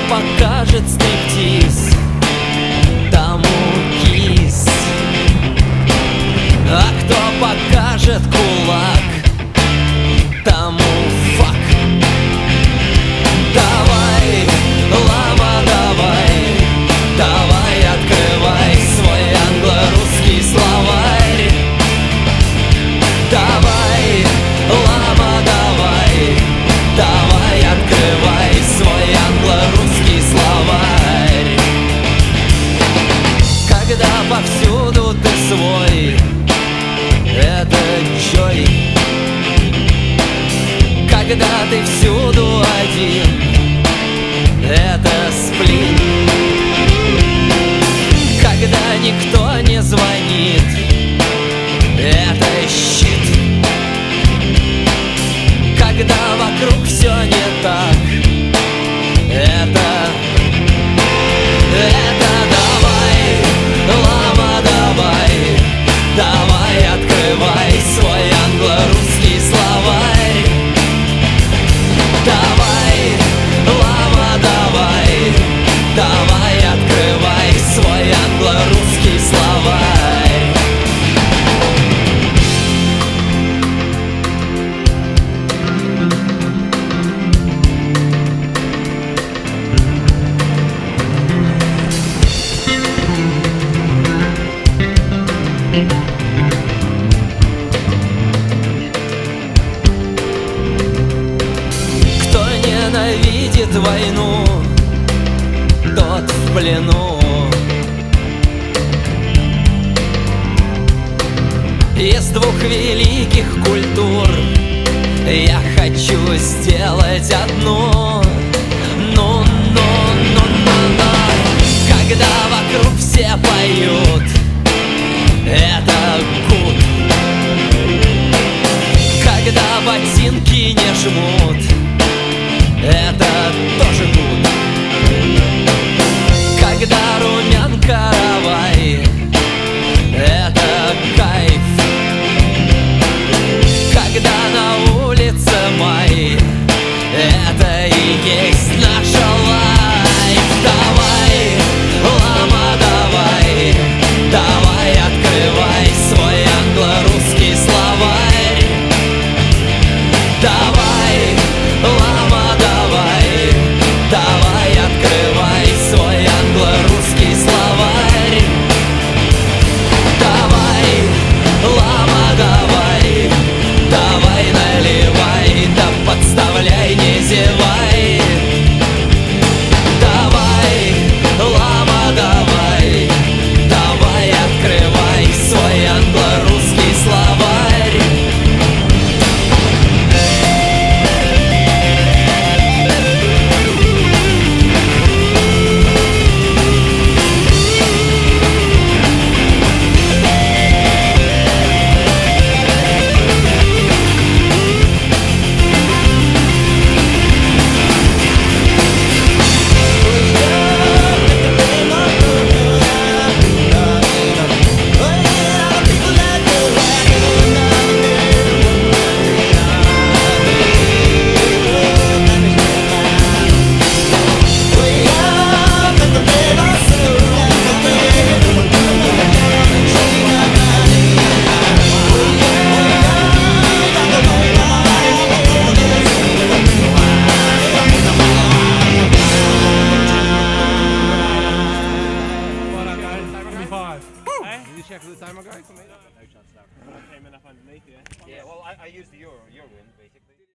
покажет стриптиз, тому кис. А кто покажет кулак, тому фак. Давай, лама, давай, давай, открывай свой англо-русский словарь. Давай, лама, давай, давай, открывай свой англо-русский словарь. Когда повсюду ты свой, это Джой. Когда ты всюду один, это сплин. Когда никто не звонит, это щит. Когда вокруг все не так, это давай, лама, давай, давай, открывай свой англо-русский словарь. Давай, лама, давай, давай, открывай свой англо-русский словарь. Кто ненавидит войну, тот в плену. Из двух великих культур я хочу сделать одну. Ну. Когда вокруг все поют, это гуд. Когда ботинки не жмут, это тоже гуд. Когда румян каравай, это кайф. Когда на улице май, это и есть наша лайф. Давай, лама, давай, давай, открывай свой англо-русский словарь. Давай, лама, давай, давай, открывай свой англо-русский словарь. Давай, лама, давай, давай, наливай, да подставляй, не зевай. Давай, лама, давай, давай, открывай свой англо-русский словарь. Check the timer, guys.